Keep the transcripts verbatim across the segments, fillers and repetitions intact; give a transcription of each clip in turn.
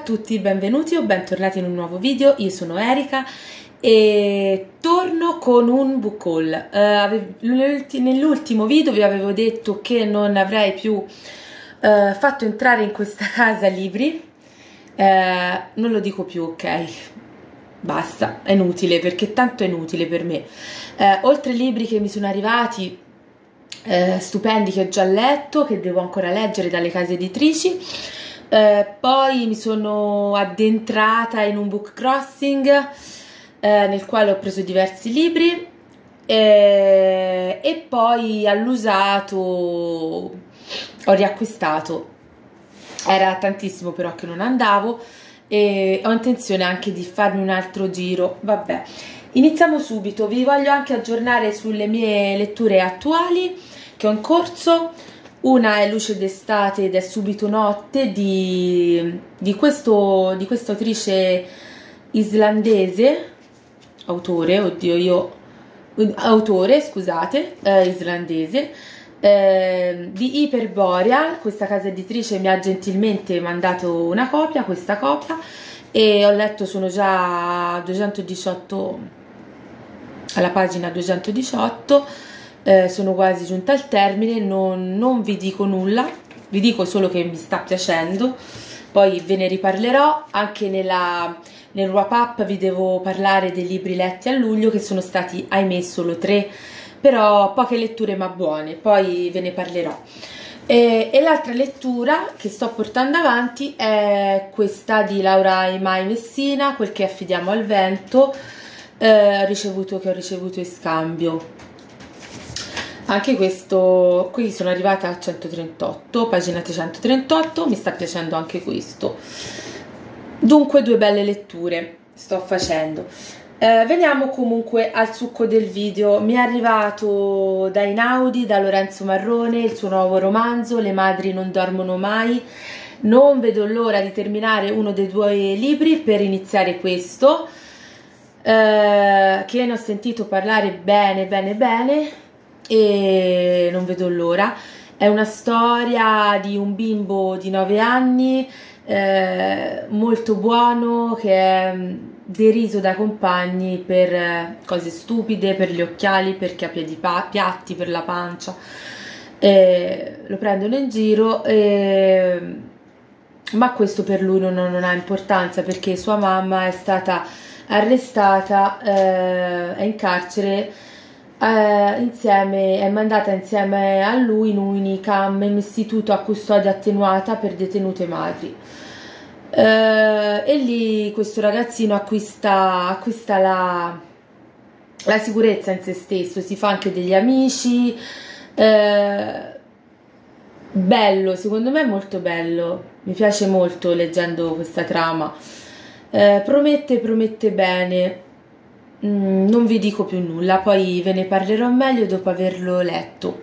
tutti, benvenuti o bentornati in un nuovo video. Io sono Erika e torno con un book haul. Uh, nell'ultimo video vi avevo detto che non avrei più uh, fatto entrare in questa casa libri. Uh, non lo dico più, ok? Basta, è inutile, perché tanto è inutile per me. Uh, oltre ai libri che mi sono arrivati, uh, stupendi che ho già letto, che devo ancora leggere dalle case editrici, Uh, poi mi sono addentrata in un book crossing uh, nel quale ho preso diversi libri e, e poi all'usato ho riacquistato. Era tantissimo però che non andavo e ho intenzione anche di farmi un altro giro. Vabbè, iniziamo subito. Vi voglio anche aggiornare sulle mie letture attuali che ho in corso. Una è Luce d'estate ed è Subito notte di, di, questo, di questa autrice islandese, autore, oddio io, autore, scusate, eh, islandese, eh, di Hyperboreal. Questa casa editrice mi ha gentilmente mandato una copia, questa copia, e ho letto, sono già duecentodiciotto, alla pagina duecentodiciotto. Eh, sono quasi giunta al termine, non, non vi dico nulla, vi dico solo che mi sta piacendo, poi ve ne riparlerò. Anche nella, nel wrap up vi devo parlare dei libri letti a luglio, che sono stati ahimè solo tre, però poche letture ma buone, poi ve ne parlerò. E, e l'altra lettura che sto portando avanti è questa di Laura Imai Messina, Quel che affidiamo al vento, eh, ricevuto, che ho ricevuto in scambio. Anche questo, qui sono arrivata a centotrentotto, pagina trecentotrentotto, mi sta piacendo anche questo. Dunque due belle letture sto facendo. Eh, veniamo comunque al succo del video. Mi è arrivato da Einaudi, da Lorenzo Marrone, il suo nuovo romanzo Le madri non dormono mai. Non vedo l'ora di terminare uno dei due libri per iniziare questo, eh, che ne ho sentito parlare bene bene bene e non vedo l'ora. È una storia di un bimbo di nove anni, eh, molto buono, che è deriso dai compagni per cose stupide, per gli occhiali, perché ha piedi piatti, per la pancia, eh, lo prendono in giro, eh, ma questo per lui non, non ha importanza, perché sua mamma è stata arrestata, eh, è in carcere, Uh, insieme, è mandata insieme a lui in un Unicam, un istituto a custodia attenuata per detenute madri, uh, e lì questo ragazzino acquista, acquista la, la sicurezza in se stesso, si fa anche degli amici, uh, bello, secondo me è molto bello, mi piace molto leggendo questa trama, uh, promette, promette bene. Mm, non vi dico più nulla, poi ve ne parlerò meglio dopo averlo letto.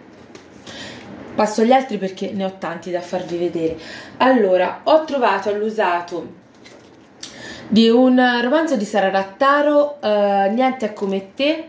Passo agli altri perché ne ho tanti da farvi vedere. Allora, ho trovato all'usato di un romanzo di Sara Rattaro, uh, Niente è come te.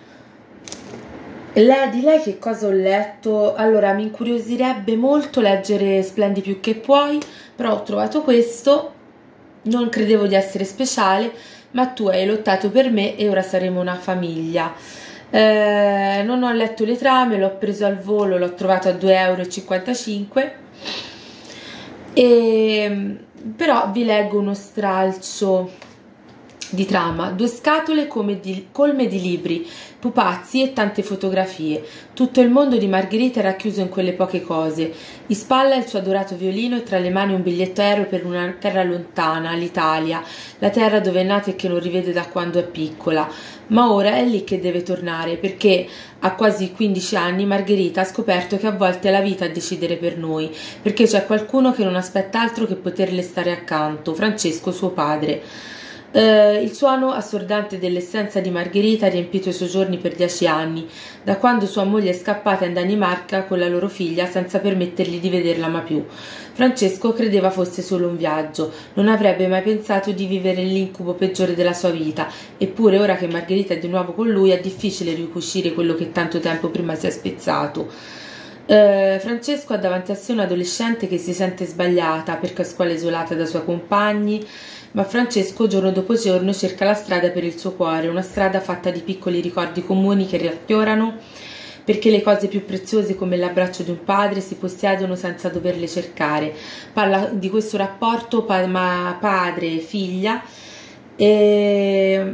Lei, di lei che cosa ho letto? Allora, mi incuriosirebbe molto leggere Splendi più che puoi, però ho trovato questo, non credevo di essere speciale, ma tu hai lottato per me e ora saremo una famiglia. Eh, non ho letto le trame, l'ho preso al volo, l'ho trovato a due e cinquantacinque euro, e, però vi leggo uno stralcio di trama. Due scatole come di, colme di libri, pupazzi e tante fotografie. Tutto il mondo di Margherita è racchiuso in quelle poche cose. In spalla il suo adorato violino e tra le mani un biglietto aereo per una terra lontana, l'Italia, la terra dove è nata e che non rivede da quando è piccola. Ma ora è lì che deve tornare, perché a quasi quindici anni Margherita ha scoperto che a volte è la vita a decidere per noi, perché c'è qualcuno che non aspetta altro che poterle stare accanto, Francesco, suo padre. Uh, il suono assordante dell'essenza di Margherita ha riempito i suoi giorni per dieci anni, da quando sua moglie è scappata in Danimarca con la loro figlia senza permettergli di vederla mai più. Francesco credeva fosse solo un viaggio, non avrebbe mai pensato di vivere l'incubo peggiore della sua vita, eppure ora che Margherita è di nuovo con lui è difficile ricucire quello che tanto tempo prima si è spezzato. Eh, Francesco ha davanti a sé un'adolescente che si sente sbagliata perché a scuola è isolata dai suoi compagni, ma Francesco giorno dopo giorno cerca la strada per il suo cuore, una strada fatta di piccoli ricordi comuni che riaffiorano, perché le cose più preziose come l'abbraccio di un padre si possiedono senza doverle cercare. Parla di questo rapporto pa ma padre e figlia, e...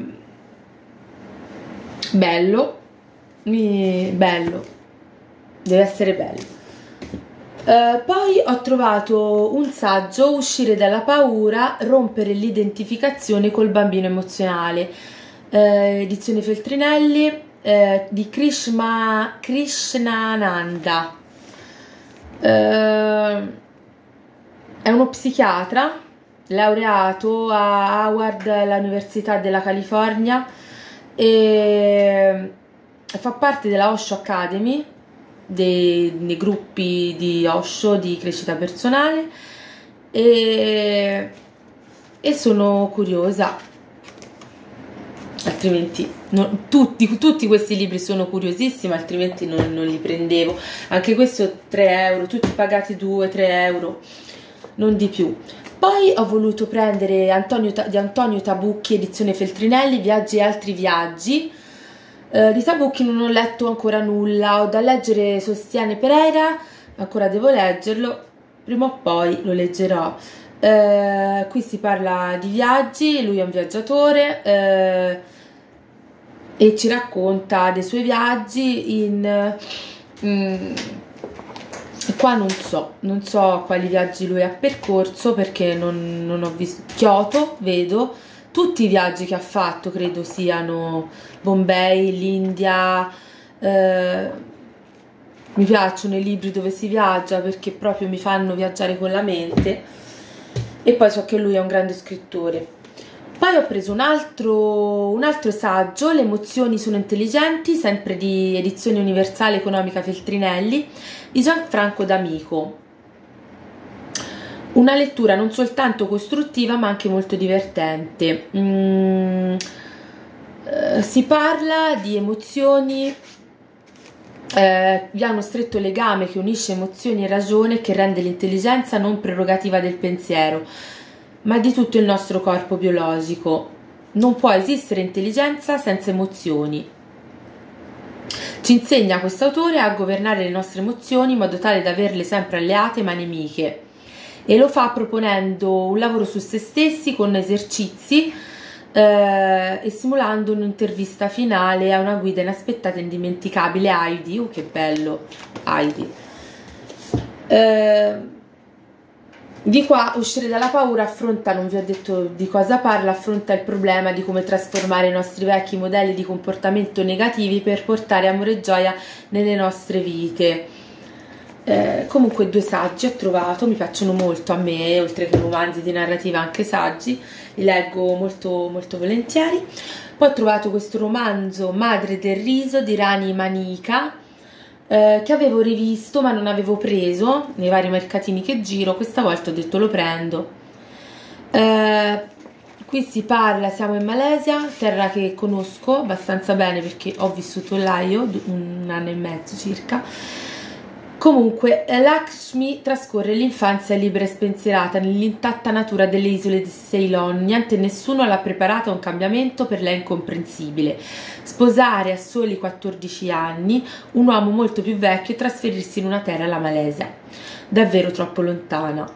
bello, mi... bello, deve essere bello. Uh, poi ho trovato un saggio, Uscire dalla paura, rompere l'identificazione col bambino emozionale, uh, edizione Feltrinelli, uh, di Krishma, Krishnananda. Uh, è uno psichiatra laureato a Howard all'Università della California e fa parte della Osho Academy, Dei, dei gruppi di Osho di crescita personale, e, e sono curiosa, altrimenti no, tutti, tutti questi libri sono curiosissimi, altrimenti non, non li prendevo. Anche questo tre euro, tutti pagati due tre euro, non di più. Poi ho voluto prendere Antonio, di Antonio Tabucchi, edizione Feltrinelli, Viaggi e altri viaggi. Uh, di Tabucchi non ho letto ancora nulla, ho da leggere Sostiene Pereira, ancora devo leggerlo, prima o poi lo leggerò. Uh, qui si parla di viaggi, lui è un viaggiatore uh, e ci racconta dei suoi viaggi in... Um, qua non so, non so quali viaggi lui ha percorso perché non, non ho visto. Kyoto, vedo. Tutti i viaggi che ha fatto credo siano Bombay, l'India, eh, mi piacciono i libri dove si viaggia perché proprio mi fanno viaggiare con la mente, e poi so che lui è un grande scrittore. Poi ho preso un altro, un altro saggio, Le emozioni sono intelligenti, sempre di edizione Universale Economica Feltrinelli, di Gianfranco D'Amico. Una lettura non soltanto costruttiva ma anche molto divertente. Mm, eh, si parla di emozioni, eh, vi ha uno stretto legame che unisce emozioni e ragione e che rende l'intelligenza non prerogativa del pensiero, ma di tutto il nostro corpo biologico. Non può esistere intelligenza senza emozioni. Ci insegna questo autore a governare le nostre emozioni in modo tale da averle sempre alleate ma nemiche. E lo fa proponendo un lavoro su se stessi con esercizi eh, e simulando un'intervista finale a una guida inaspettata e indimenticabile, Heidi. Oh, che bello, Heidi. Eh, di qua Uscire dalla paura affronta, non vi ho detto di cosa parla, affronta il problema di come trasformare i nostri vecchi modelli di comportamento negativi per portare amore e gioia nelle nostre vite. Eh, comunque due saggi ho trovato, mi piacciono molto a me, oltre che romanzi di narrativa anche saggi, li leggo molto molto volentieri. Poi ho trovato questo romanzo Madre del riso di Rani Manika, eh, che avevo rivisto ma non avevo preso nei vari mercatini che giro. Questa volta ho detto lo prendo. Eh, qui si parla, siamo in Malesia, terra che conosco abbastanza bene perché ho vissuto là io un anno e mezzo circa. Comunque, Lakshmi trascorre l'infanzia libera e spensierata nell'intatta natura delle isole di Ceylon. Niente e nessuno l'ha preparata a un cambiamento per lei incomprensibile. Sposare a soli quattordici anni un uomo molto più vecchio e trasferirsi in una terra, la Malesia, davvero troppo lontana.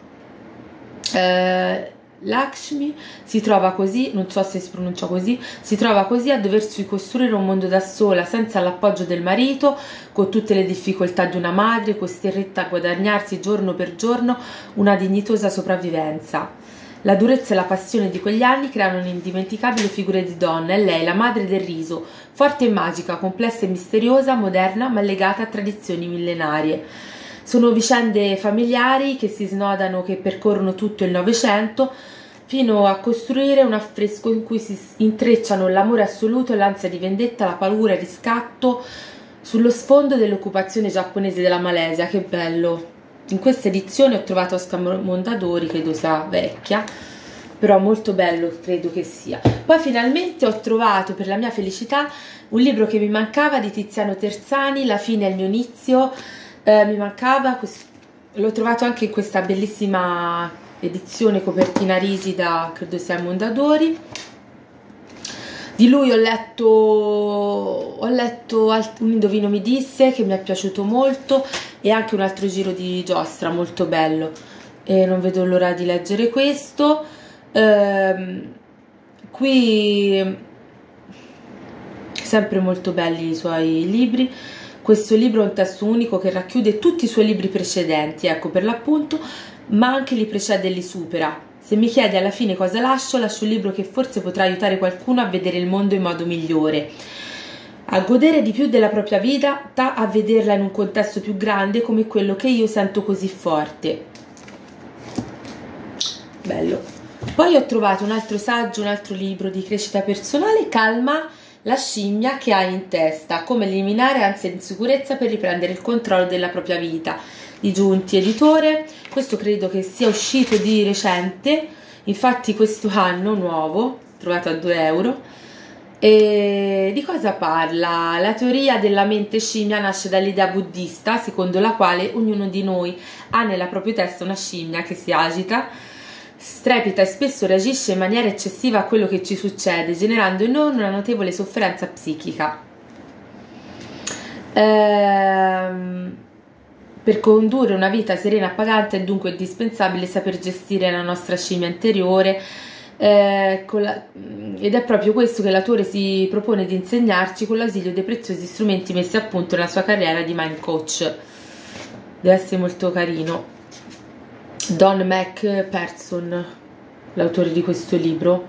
Eh, Lakshmi si trova così, non so se si pronuncia così, si trova così a doversi costruire un mondo da sola, senza l'appoggio del marito, con tutte le difficoltà di una madre, costretta a guadagnarsi giorno per giorno una dignitosa sopravvivenza. La durezza e la passione di quegli anni creano un'indimenticabile figura di donna, e lei, la madre del riso, forte e magica, complessa e misteriosa, moderna ma legata a tradizioni millenarie. Sono vicende familiari che si snodano, che percorrono tutto il Novecento, fino a costruire un affresco in cui si intrecciano l'amore assoluto, l'ansia di vendetta, la paura e il riscatto sullo sfondo dell'occupazione giapponese della Malesia. Che bello! In questa edizione ho trovato Oscar Mondadori, credo sia vecchia, però molto bello credo che sia. Poi finalmente ho trovato, per la mia felicità, un libro che mi mancava di Tiziano Terzani, La fine è il mio inizio, eh, mi mancava, l'ho trovato anche in questa bellissima edizione copertina rigida, credo sia Mondadori. Di lui ho letto, ho letto Un indovino mi disse, che mi è piaciuto molto, e anche un altro giro di giostra molto bello, e non vedo l'ora di leggere questo. Ehm, qui sempre molto belli i suoi libri. Questo libro è un testo unico che racchiude tutti i suoi libri precedenti, ecco, per l'appunto, ma anche li precede e li supera. Se mi chiedi alla fine cosa lascio, lascio un libro che forse potrà aiutare qualcuno a vedere il mondo in modo migliore, a godere di più della propria vita, a vederla in un contesto più grande come quello che io sento così forte. Bello. Poi ho trovato un altro saggio, un altro libro di crescita personale, Calma la scimmia che hai in testa, come eliminare ansia e insicurezza per riprendere il controllo della propria vita, di Giunti Editore. Questo credo che sia uscito di recente, infatti questo anno, nuovo, trovato a due euro. E di cosa parla? La teoria della mente scimmia nasce dall'idea buddista, secondo la quale ognuno di noi ha nella propria testa una scimmia che si agita, strepita e spesso reagisce in maniera eccessiva a quello che ci succede, generando in noi una notevole sofferenza psichica. Ehm, per condurre una vita serena e appagante è dunque indispensabile saper gestire la nostra scimmia interiore, eh, con la, ed è proprio questo che l'autore si propone di insegnarci con l'ausilio dei preziosi strumenti messi a punto nella sua carriera di mind coach. Deve essere molto carino. Don McPherson, l'autore di questo libro.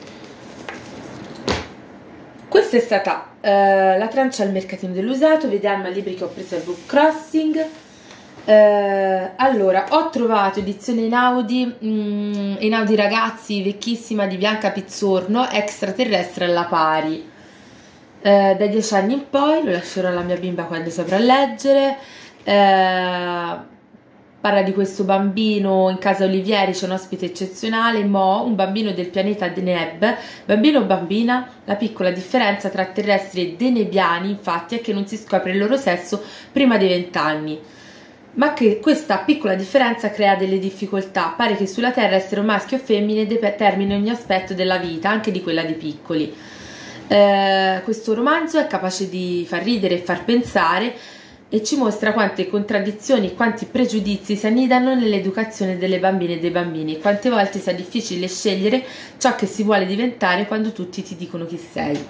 Questa è stata eh, la trancia al mercatino dell'usato. Vediamo i libri che ho preso al Book Crossing. Eh, allora, ho trovato edizione Einaudi, mm, Einaudi Ragazzi, vecchissima, di Bianca Pizzorno, Extraterrestre alla pari. Eh, dai dieci anni in poi, lo lascerò alla mia bimba quando saprà leggere. Eh, Parla di questo bambino, in casa Olivieri c'è un ospite eccezionale, Mo, un bambino del pianeta Deneb. Bambino o bambina? La piccola differenza tra terrestri e denebiani, infatti, è che non si scopre il loro sesso prima dei vent'anni. Ma che questa piccola differenza crea delle difficoltà. Pare che sulla Terra essere un maschio o femmine determini ogni aspetto della vita, anche di quella dei piccoli. Eh, questo romanzo è capace di far ridere e far pensare, e ci mostra quante contraddizioni e quanti pregiudizi si annidano nell'educazione delle bambine e dei bambini, quante volte sia difficile scegliere ciò che si vuole diventare quando tutti ti dicono chi sei.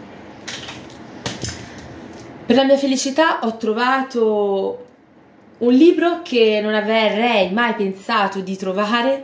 Per la mia felicità ho trovato un libro che non avrei mai pensato di trovare,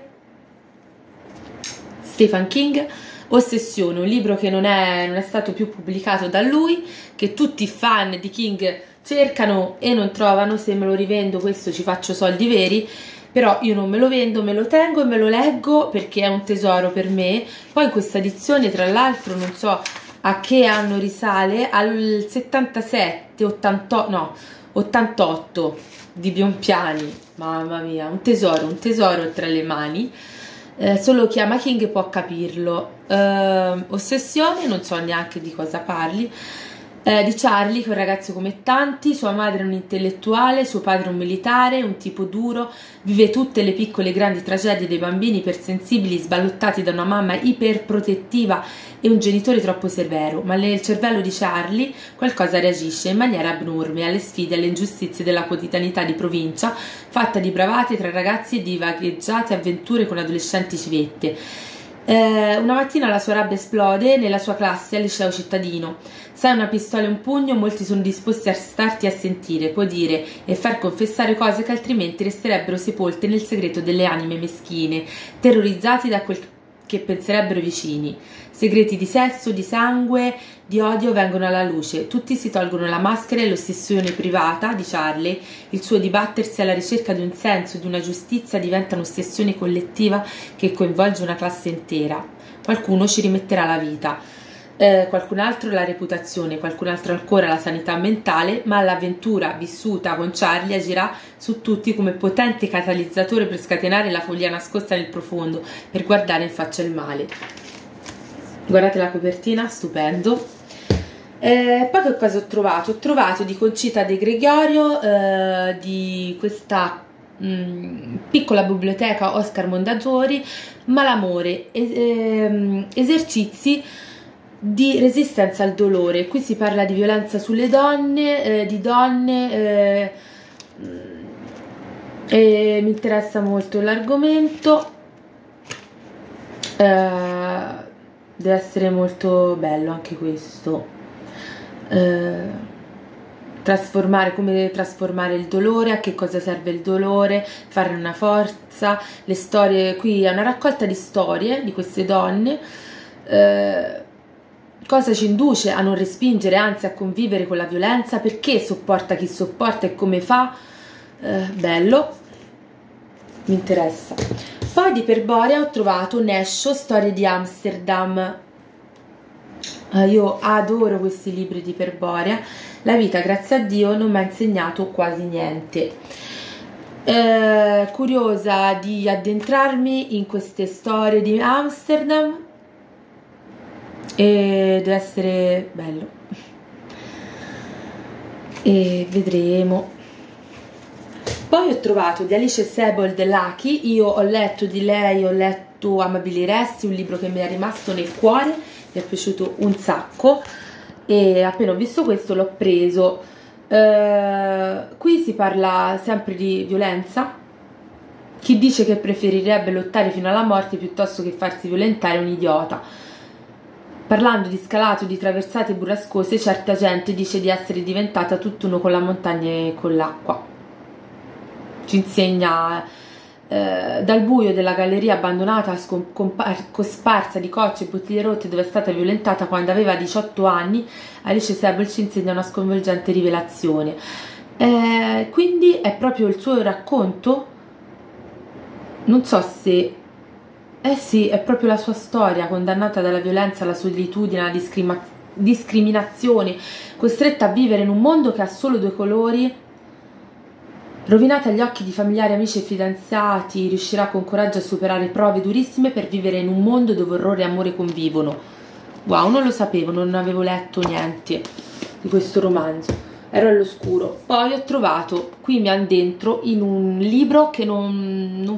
Stephen King, Ossessione, un libro che non è, non è stato più pubblicato da lui, che tutti i fan di King cercano e non trovano. Se me lo rivendo questo ci faccio soldi veri, però io non me lo vendo, me lo tengo e me lo leggo perché è un tesoro per me. Poi in questa edizione, tra l'altro, non so a che anno risale, al settantasette, ottantotto, no, ottantotto di Bompiani, mamma mia, un tesoro, un tesoro tra le mani. Eh, solo chi ama King può capirlo. Eh, Ossessione, non so neanche di cosa parli. Eh, di Charlie, che è un ragazzo come tanti, sua madre è un intellettuale, suo padre un militare, un tipo duro, vive tutte le piccole e grandi tragedie dei bambini ipersensibili sballottati da una mamma iperprotettiva e un genitore troppo severo, ma nel cervello di Charlie qualcosa reagisce in maniera abnorme alle sfide e alle ingiustizie della quotidianità di provincia, fatta di bravate tra ragazzi e di vagheggiate avventure con adolescenti civette. Eh, una mattina la sua rabbia esplode nella sua classe al liceo cittadino. Se hai una pistola e un pugno, molti sono disposti a starti a sentire, può dire, e far confessare cose che altrimenti resterebbero sepolte nel segreto delle anime meschine, terrorizzati da quel che penserebbero i vicini. Segreti di sesso, di sangue, di odio vengono alla luce. Tutti si tolgono la maschera e l'ossessione privata di Charlie, il suo dibattersi alla ricerca di un senso, di una giustizia, diventa un'ossessione collettiva che coinvolge una classe intera. Qualcuno ci rimetterà la vita, eh, qualcun altro la reputazione, qualcun altro ancora la sanità mentale, ma l'avventura vissuta con Charlie agirà su tutti come potente catalizzatore per scatenare la follia nascosta nel profondo, per guardare in faccia il male. Guardate la copertina, stupendo. Eh, poi che cosa ho trovato? Ho trovato di Concita De Gregorio, eh, di questa mh, piccola biblioteca Oscar Mondadori, Malamore, es ehm, esercizi di resistenza al dolore. Qui si parla di violenza sulle donne, eh, di donne, eh, e mi interessa molto l'argomento. Eh, deve essere molto bello anche questo. Eh, trasformare, come trasformare il dolore, a che cosa serve il dolore, fare una forza, le storie. Qui è una raccolta di storie di queste donne. Eh, cosa ci induce a non respingere, anzi a convivere con la violenza, perché sopporta chi sopporta e come fa. Eh, bello, mi interessa. Poi di Perborea ho trovato Nescio, storie di Amsterdam. Uh, io adoro questi libri di Perborea. La vita, grazie a Dio, non mi ha insegnato quasi niente. Uh, curiosa di addentrarmi in queste storie di Amsterdam e deve essere bello. E vedremo. Poi ho trovato di Alice Sebold Lucky. Io ho letto di lei, ho letto Amabili Resti, un libro che mi è rimasto nel cuore, mi è piaciuto un sacco e appena ho visto questo l'ho preso. Eh, qui si parla sempre di violenza. Chi dice che preferirebbe lottare fino alla morte piuttosto che farsi violentare è un idiota. Parlando di scalato, di traversate burrascose, certa gente dice di essere diventata tutt'uno con la montagna e con l'acqua. Ci insegna eh, dal buio della galleria abbandonata, cosparsa di cocce e bottiglie rotte, dove è stata violentata quando aveva diciotto anni, Alice Sebold ci insegna una sconvolgente rivelazione. Eh, quindi è proprio il suo racconto, non so se... Eh sì, è proprio la sua storia, condannata dalla violenza, alla solitudine, alla discrima discriminazione, costretta a vivere in un mondo che ha solo due colori. Rovinata agli occhi di familiari, amici e fidanzati, riuscirà con coraggio a superare prove durissime per vivere in un mondo dove orrore e amore convivono. Wow, non lo sapevo, non avevo letto niente di questo romanzo, ero all'oscuro. Poi ho trovato, qui mi addentro in un libro che non... non...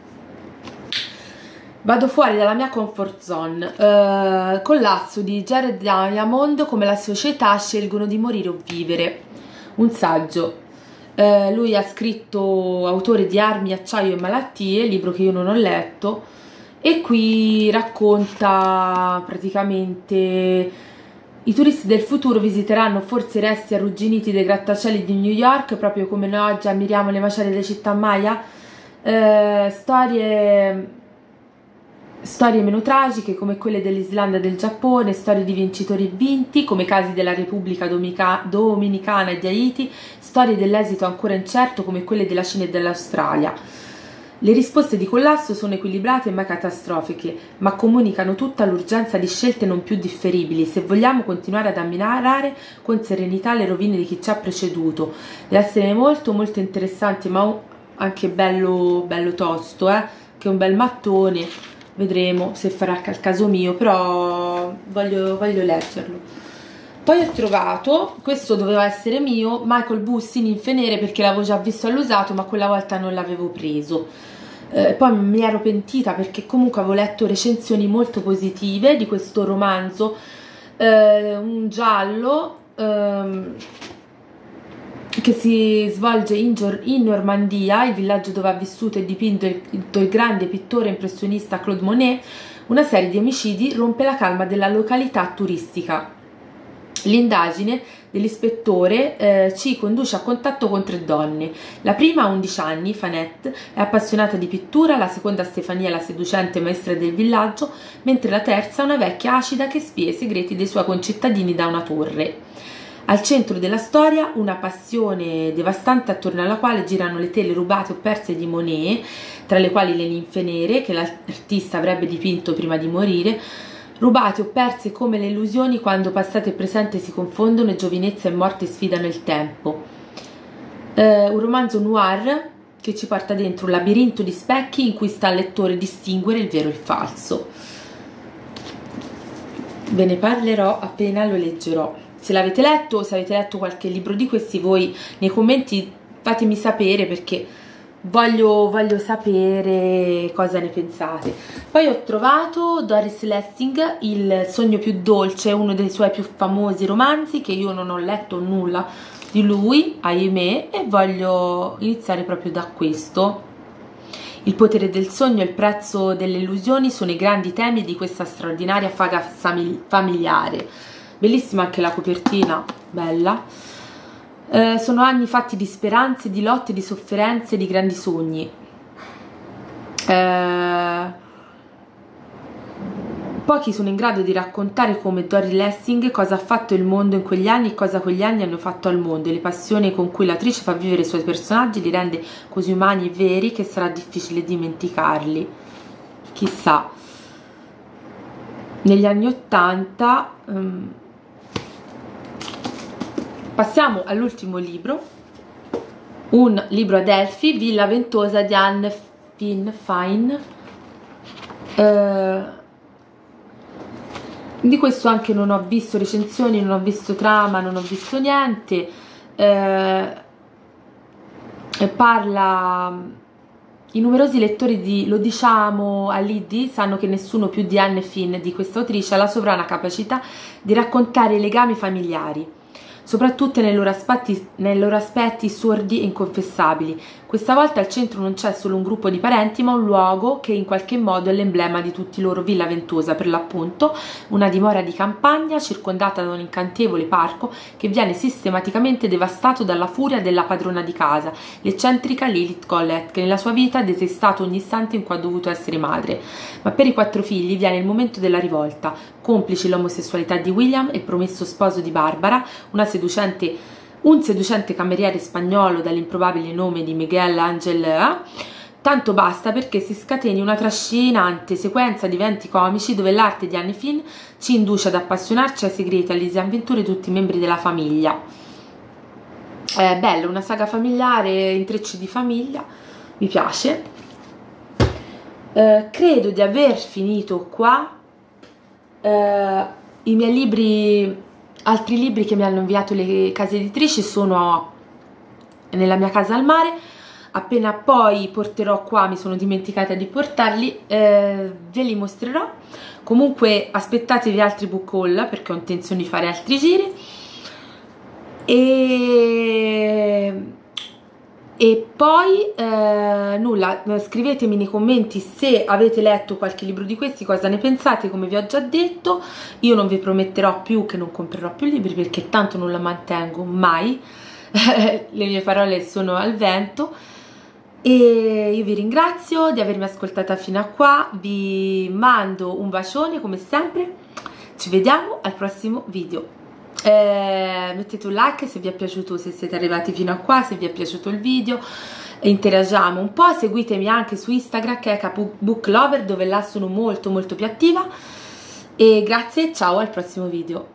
vado fuori dalla mia comfort zone. Uh, Collasso di Jared Diamond, come la società scelgono di morire o vivere. Un saggio. Uh, lui ha scritto, autore di Armi, acciaio e malattie, libro che io non ho letto, e qui racconta praticamente i turisti del futuro visiteranno forse i resti arrugginiti dei grattacieli di New York, proprio come noi oggi ammiriamo le macerie delle città Maya. Uh, storie Storie meno tragiche come quelle dell'Islanda e del Giappone, storie di vincitori e vinti come i casi della Repubblica Dominica Dominicana e di Haiti, storie dell'esito ancora incerto come quelle della Cina e dell'Australia. Le risposte di Collasso sono equilibrate e mai catastrofiche, ma comunicano tutta l'urgenza di scelte non più differibili se vogliamo continuare ad ammirare con serenità le rovine di chi ci ha preceduto. Deve essere molto molto interessante, ma anche bello, bello tosto, eh? Che è un bel mattone. Vedremo se farà al caso mio, però voglio, voglio leggerlo. Poi ho trovato, questo doveva essere mio, Michael Bussy, Ninfe Nere, perché l'avevo già visto all'usato, ma quella volta non l'avevo preso. Eh, poi mi ero pentita perché comunque avevo letto recensioni molto positive di questo romanzo, eh, un giallo ehm, che si svolge in, in Normandia, il villaggio dove ha vissuto e dipinto il, il grande pittore impressionista Claude Monet. Una serie di omicidi rompe la calma della località turistica. L'indagine dell'ispettore eh, ci conduce a contatto con tre donne. La prima ha undici anni, Fanette, è appassionata di pittura, la seconda Stefania è la seducente maestra del villaggio, mentre la terza è una vecchia acida che spia i segreti dei suoi concittadini da una torre. Al centro della storia una passione devastante attorno alla quale girano le tele rubate o perse di Monet, tra le quali le ninfe nere che l'artista avrebbe dipinto prima di morire, rubate o perse come le illusioni quando passato e presente si confondono e giovinezza e morte sfidano il tempo. Eh, un romanzo noir che ci porta dentro un labirinto di specchi in cui sta al lettore distinguere il vero e il falso. Ve ne parlerò appena lo leggerò. se l'avete letto o se avete letto qualche libro di questi, voi nei commenti fatemi sapere, perché voglio, voglio sapere cosa ne pensate. Poi ho trovato Doris Lessing, Il sogno più dolce, uno dei suoi più famosi romanzi, che io non ho letto nulla di lui, ahimè, e voglio iniziare proprio da questo. Il potere del sogno e il prezzo delle illusioni sono i grandi temi di questa straordinaria saga familiare. Bellissima anche la copertina, bella. Eh, sono anni fatti di speranze, di lotte, di sofferenze, di grandi sogni. Eh, pochi sono in grado di raccontare come Doris Lessing cosa ha fatto il mondo in quegli anni e cosa quegli anni hanno fatto al mondo, e le passioni con cui l'autrice fa vivere i suoi personaggi li rende così umani e veri che sarà difficile dimenticarli. Chissà. Negli anni ottanta... Um, passiamo all'ultimo libro, un libro ad elfi, Villa Ventosa di Anne Fine. Eh, di questo anche non ho visto recensioni, non ho visto trama, non ho visto niente. Eh, parla, i numerosi lettori di Lo diciamo all'I D sanno che nessuno più di Anne Fine, di questa autrice, ha la sovrana capacità di raccontare i legami familiari, soprattutto nei loro aspetti, nei loro aspetti sordi e inconfessabili. Questa volta al centro non c'è solo un gruppo di parenti, ma un luogo che in qualche modo è l'emblema di tutti loro, Villa Ventosa per l'appunto, una dimora di campagna circondata da un incantevole parco che viene sistematicamente devastato dalla furia della padrona di casa, l'eccentrica Lilith Collett, che nella sua vita ha detestato ogni istante in cui ha dovuto essere madre. Ma per i quattro figli viene il momento della rivolta. Complici l'omosessualità di William e il promesso sposo di Barbara, una seducente un seducente cameriere spagnolo dall'improbabile nome di Miguel Angel, tanto basta perché si scateni una trascinante sequenza di eventi comici dove l'arte di Anne Fine ci induce ad appassionarci ai segreti e alle disavventure di tutti i membri della famiglia. È bello, una saga familiare, intrecci di famiglia, mi piace. Eh, credo di aver finito qua. Eh, i miei libri... Altri libri che mi hanno inviato le case editrici sono Nella mia casa al mare. Appena poi porterò qua, mi sono dimenticata di portarli, eh, ve li mostrerò. Comunque aspettatevi altri book haul perché ho intenzione di fare altri giri. E... E poi eh, nulla, scrivetemi nei commenti se avete letto qualche libro di questi, cosa ne pensate, come vi ho già detto. Io non vi prometterò più che non comprerò più libri perché tanto non la mantengo mai, le mie parole sono al vento. E io vi ringrazio di avermi ascoltata fino a qua, vi mando un bacione come sempre, ci vediamo al prossimo video. Eh, mettete un like se vi è piaciuto, se siete arrivati fino a qua, se vi è piaciuto il video, e interagiamo un po'. Seguitemi anche su Instagram, che è Book Lover, dove là sono molto molto più attiva. E grazie, ciao, al prossimo video.